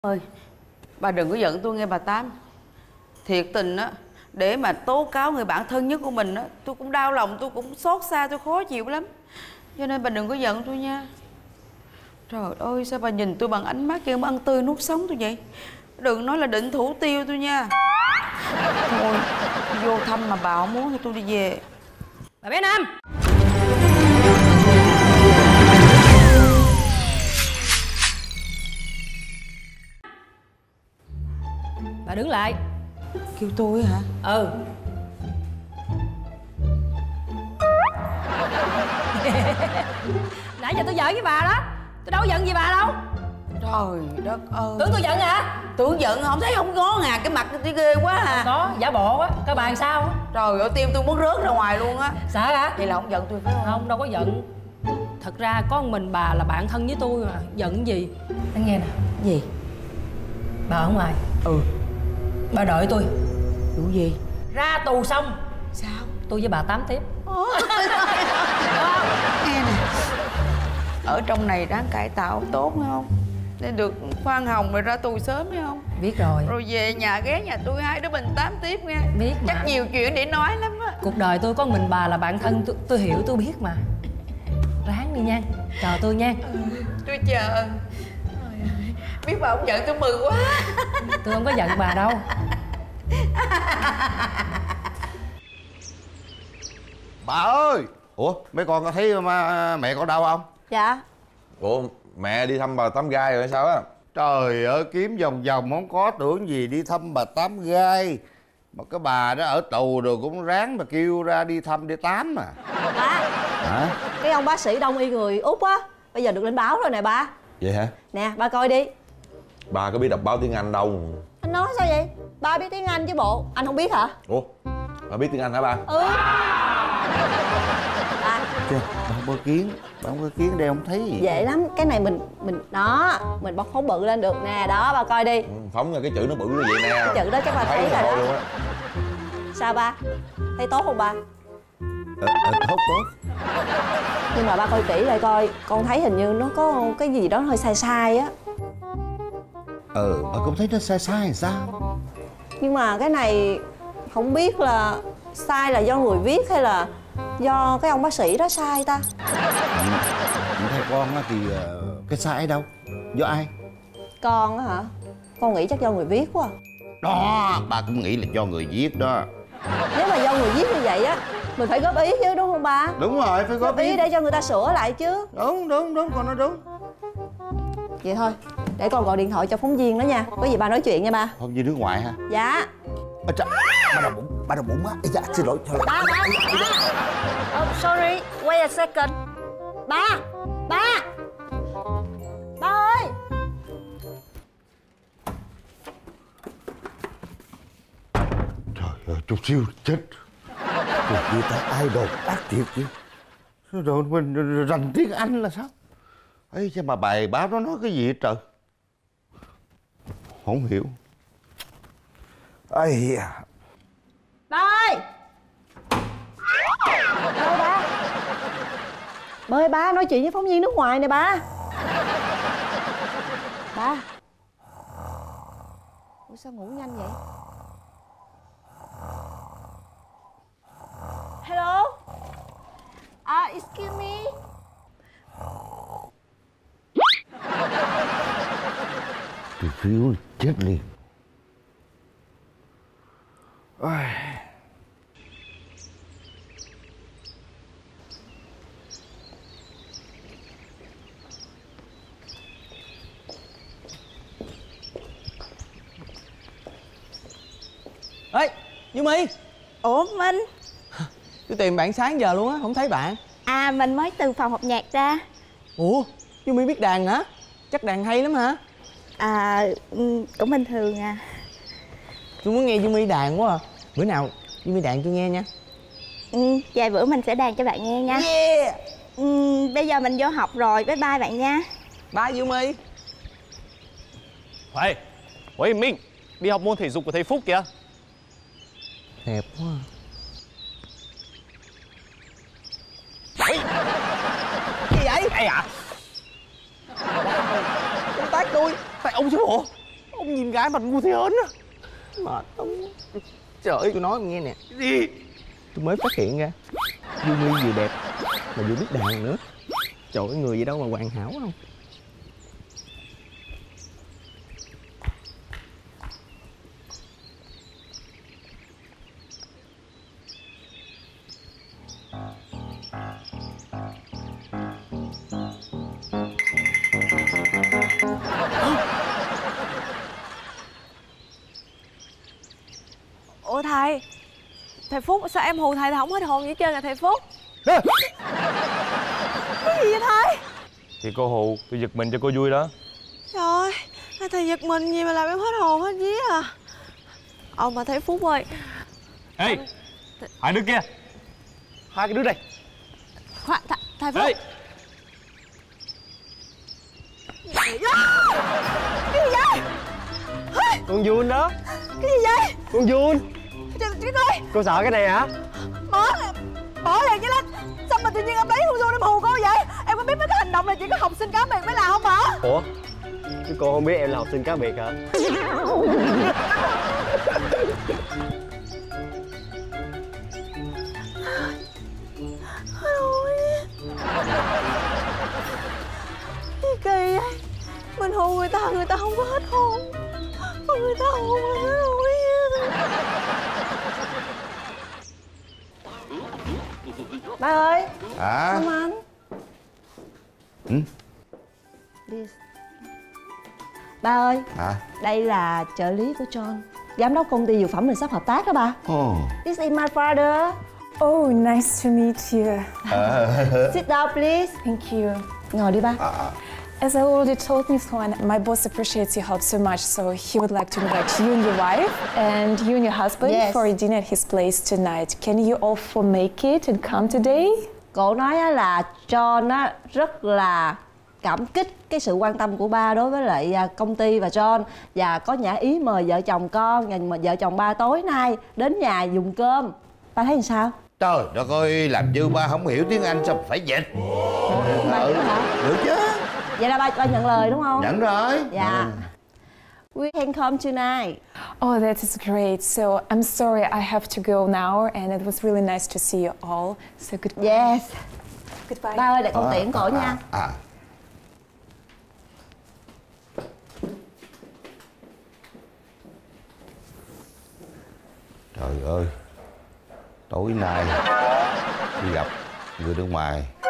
Ơi, bà đừng có giận tôi nghe bà Tám. Thiệt tình á, để mà tố cáo người bạn thân nhất của mình á, tôi cũng đau lòng, tôi cũng xót xa, tôi khó chịu lắm. Cho nên bà đừng có giận tôi nha. Trời ơi, sao bà nhìn tôi bằng ánh mắt kêu ăn tươi nuốt sống tôi vậy? Đừng nói là định thủ tiêu tôi nha. Thôi, vô thăm mà bà không muốn thì tôi đi về. Bà bé Năm, bà đứng lại. Kêu tôi hả? Ừ. Nãy giờ tôi giỡn với bà đó, tôi đâu có giận gì bà đâu. Trời đất ơi. Tưởng tôi giận hả? Tưởng giận không thấy không có à, cái mặt tôi ghê quá à. Có, giả bộ á, các bạn sao? Trời ơi, tim tôi muốn rớt ra ngoài luôn á. Sợ hả? Vậy là không giận tôi phải không? Không, đâu có giận. Thật ra có một mình bà là bạn thân với tôi mà, giận gì? Anh nghe nè. Gì? Bà ở ngoài. Ừ. Bà đợi tôi. Vụ gì? Ra tù xong Sao? tôi với bà Tám tiếp. Nghe nè, ở trong này đáng cải tạo tốt phải không? Nên được khoan hồng rồi ra tù sớm phải không? Biết rồi. Rồi về nhà ghé nhà tôi hai đứa mình tám tiếp nghe. Biết mà. Chắc nhiều chuyện để nói lắm á. Cuộc đời tôi có mình bà là bạn thân, tôi hiểu, tôi biết mà. Ráng đi nha, chờ tôi nha. Tôi chờ. Biết bà không giận tôi mừng quá. Tôi không có giận bà đâu. Bà ơi! Ủa mấy con có thấy mẹ con đâu không? Dạ. Ủa mẹ đi thăm bà Tám Gai rồi sao á? Trời ơi, kiếm vòng vòng không có, tưởng gì đi thăm bà Tám Gai. Mà cái bà đó ở tù rồi cũng ráng mà kêu ra đi thăm để tám mà. Ba. Hả? Cái ông bác sĩ đông y người Úc á, bây giờ được lên báo rồi nè ba. Vậy hả? Nè ba coi đi. Bà có biết đọc báo tiếng Anh đâu. Anh nói sao vậy? Ba biết tiếng Anh chứ bộ. Anh không biết hả? Ủa bà biết tiếng Anh hả ba? Ừ. Ba. Chứ, bà không có kiến. Bà không có kiến đây không thấy gì. Dễ lắm. Cái này mình đó, mình bóc phóng bự lên được nè. Đó ba coi đi. Phóng ra cái chữ nó bự như vậy nè. Cái chữ đó chắc bà thấy rồi đó. Luôn á. Sao ba? Thấy tốt không ba? Tốt tốt. Nhưng mà ba coi kỹ lại coi. Con thấy hình như nó có cái gì đó hơi sai sai á. Bà cũng thấy nó sai sai làm sao? Nhưng mà cái này không biết là sai là do người viết hay là do cái ông bác sĩ đó sai ta. Theo con thì cái sai ở đâu? Do ai? Con á hả? Con nghĩ chắc do người viết quá. Đó, bà cũng nghĩ là do người viết đó. Nếu mà do người viết như vậy á, mình phải góp ý chứ đúng không ba? Đúng rồi, phải góp ý để cho người ta sửa lại chứ. Đúng, con nói đúng. Vậy thôi, để con gọi điện thoại cho phóng viên đó nha. Có gì ba nói chuyện nha ba. Phóng viên nước ngoài hả? Dạ. Trời, ba đau bụng á. Dạ, xin lỗi. Ba. Oh, sorry, wait a second. Ba ơi. Trời ơi, chút xíu chết. Người ta ai đồn ác thiệt chứ. Rồi mình rành tiếng Anh là sao? Ấy chứ mà bài báo nó nói cái gì hết trời? Không hiểu. Ây da. Ba ơi. Ba ơi ba, nói chuyện với phóng viên nước ngoài nè ba. Ba. Ủa sao ngủ nhanh vậy? Hello. Excuse me. Tôi phiếu chết liền. Ôi. Ê, Như My. Ủa Minh? Tôi tìm bạn sáng giờ luôn á, không thấy bạn. À mình mới từ phòng học nhạc ra. Ủa, Như My biết đàn hả? Chắc đàn hay lắm hả? À cũng bình thường à. Tôi muốn nghe Như My đàn quá à. Bữa nào Như My đàn tôi nghe nha. Vài bữa mình sẽ đàn cho bạn nghe nha. Yeah. Bây giờ mình vô học rồi, bye bye bạn nha. Bye Như My. Hey, Ôi Minh, đi học môn thể dục của thầy Phúc kìa. Đẹp quá. Ôi, Gì vậy? ai à? Ông tát tôi. Tại ông chứ bộ. Ông nhìn gái mặt ngu thế hớn á. Mệt ông. Trời ơi, tôi nói ông nghe nè. Gì? Tôi mới phát hiện ra Du My vừa đẹp mà vừa biết đàn nữa. Trời ơi, người gì đâu mà hoàn hảo không. Ủa thầy Phúc, sao em hù thầy không hết hồn vậy trơn à thầy Phúc? Cái gì vậy thầy? Thì cô hù, tôi giật mình cho cô vui đó. Trời ơi, thầy giật mình gì mà làm em hết hồn hết vía à. Mà thầy Phúc ơi. Ê, hai đứa kia. Hai cái đứa này. Khoan, thầy Phúc. Ê. Cái gì vậy? Con giun đó. Cái gì vậy? Con giun. Trời ơi, Cô sợ cái này hả? bỏ liền chứ Linh. Sao mà tự nhiên em lấy con Dung em hù cô vậy? Em có biết mấy cái hành động này chỉ có học sinh cá biệt mới làm không hả? Ủa? Chứ cô không biết em là học sinh cá biệt hả? Gì kỳ vậy? Mình hù người ta không có hết hồn. Còn người ta hù mình hết hồn. Ba ơi. Hả? Come on. Please. Ba ơi. Hả? Đây là trợ lý của John, giám đốc công ty dược phẩm mình sắp hợp tác đó ba. This is my father. Oh, nice to meet you. Sit down please. Thank you. Ngồi đi ba. As I already told Miss Juan, my boss appreciates your help so much, so he would like to invite you and your wife and you and your husband for a dinner at his place tonight. Can you all four make it and come today? Cô nói là John rất là cảm kích cái sự quan tâm của ba đối với lại công ty và John, và có nhã ý mời vợ chồng con và vợ chồng ba tối nay đến nhà dùng cơm. Ba thấy làm sao? Trời đất ơi, làm như ba không hiểu tiếng Anh sao phải dịch. Ba hiểu hả? Được chứ. Vậy là ba nhận lời đúng không? Nhận rồi. Dạ. We can come tonight. Oh, that is great. So I'm sorry I have to go now, and it was really nice to see you all. So goodbye. Yes. Goodbye. Ba ơi, để con tiễn cổ nha. Trời ơi, tối nay đi gặp người nước ngoài